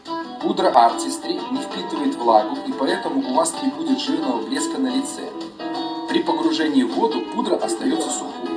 Пудра Artistry не впитывает влагу, и поэтому у вас не будет жирного блеска на лице. При погружении в воду пудра остается сухой.